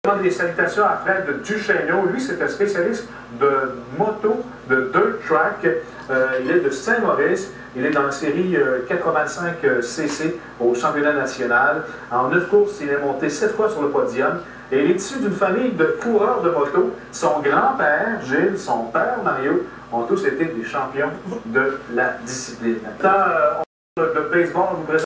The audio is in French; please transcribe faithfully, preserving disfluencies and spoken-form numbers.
Des salutations à Fred Duchesneau. Lui, c'est un spécialiste de moto, de dirt track. Euh, il est de Saint-Maurice. Il est dans la série euh, quatre-vingt-cinq C C au championnat national. En neuf courses, il est monté sept fois sur le podium. Et il est issu d'une famille de coureurs de moto. Son grand-père, Gilles, son père, Mario, ont tous été des champions de la discipline. Dans euh, on, le baseball, on nous présente